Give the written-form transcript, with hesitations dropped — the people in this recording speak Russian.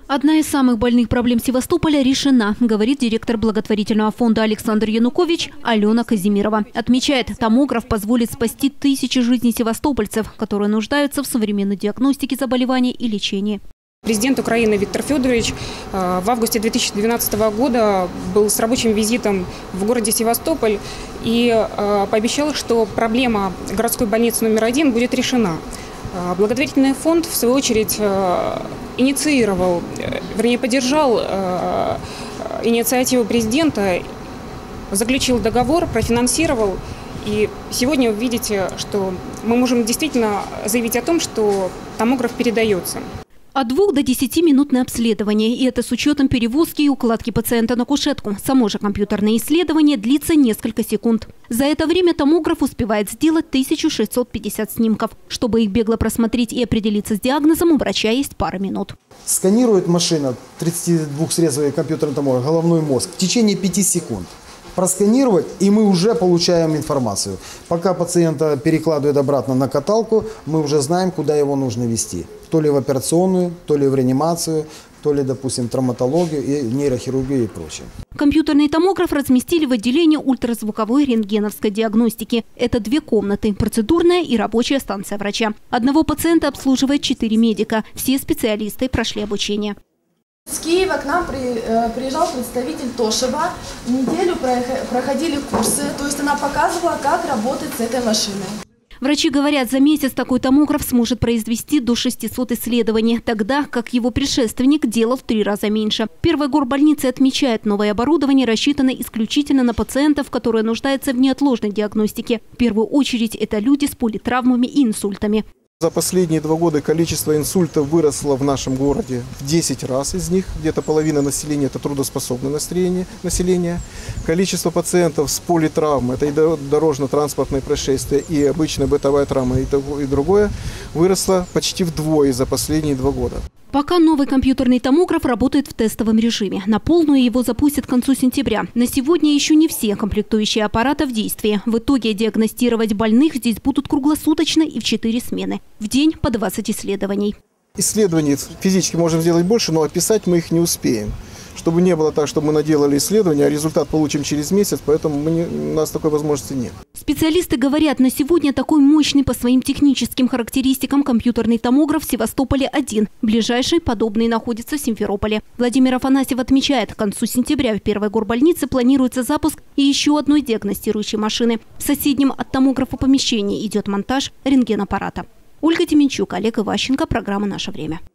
Одна из самых больных проблем Севастополя решена, говорит директор благотворительного фонда Александр Янукович Алена Казимирова. Отмечает, томограф позволит спасти тысячи жизней севастопольцев, которые нуждаются в современной диагностике заболеваний и лечении. Президент Украины Виктор Федорович в августе 2012 года был с рабочим визитом в городе Севастополь и пообещал, что проблема городской больницы номер 1 будет решена. Благотворительный фонд, в свою очередь, инициировал, вернее, поддержал инициативу президента, заключил договор, профинансировал. И сегодня вы видите, что мы можем действительно заявить о том, что томограф передается. От 2 до 10 минут на обследование. И это с учетом перевозки и укладки пациента на кушетку. Само же компьютерное исследование длится несколько секунд. За это время томограф успевает сделать 1650 снимков. Чтобы их бегло просмотреть и определиться с диагнозом, у врача есть пара минут. Сканирует машина 32-срезвый компьютерный томограф головной мозг в течение 5 секунд. Просканировать, и мы уже получаем информацию. Пока пациента перекладывают обратно на каталку, мы уже знаем, куда его нужно везти. То ли в операционную, то ли в реанимацию, то ли, допустим, травматологию, и нейрохирургию и прочее. Компьютерный томограф разместили в отделении ультразвуковой рентгеновской диагностики. Это 2 комнаты – процедурная и рабочая станция врача. Одного пациента обслуживает 4 медика. Все специалисты прошли обучение. С Киева к нам приезжал представитель Тошева. Неделю проходили курсы, то есть она показывала, как работать с этой машиной. Врачи говорят, за месяц такой томограф сможет произвести до 600 исследований, тогда как его предшественник делал в 3 раза меньше. Первая горбольница отмечает, новое оборудование рассчитано исключительно на пациентов, которые нуждаются в неотложной диагностике. В первую очередь это люди с политравмами и инсультами. За последние 2 года количество инсультов выросло в нашем городе в 10 раз. Из них где-то половина населения – это трудоспособное население. Количество пациентов с политравмой – это и дорожно-транспортные происшествия, и обычная бытовая травма, и другое – выросло почти вдвое за последние 2 года. Пока новый компьютерный томограф работает в тестовом режиме. На полную его запустят к концу сентября. На сегодня еще не все комплектующие аппарата в действии. В итоге диагностировать больных здесь будут круглосуточно и в 4 смены. В день по 20 исследований. Исследований физически можем сделать больше, но описать мы их не успеем. Чтобы не было так, чтобы мы наделали исследования, а результат получим через месяц, поэтому у нас такой возможности нет. Специалисты говорят, на сегодня такой мощный по своим техническим характеристикам компьютерный томограф в Севастополе один. Ближайший подобный находится в Симферополе. Владимир Афанасьев отмечает, к концу сентября в первой горбольнице планируется запуск и еще одной диагностирующей машины. В соседнем от томографа помещении идет монтаж рентгенаппарата. Ольга Деменчук, Олег Иващенко, программа «Наше время».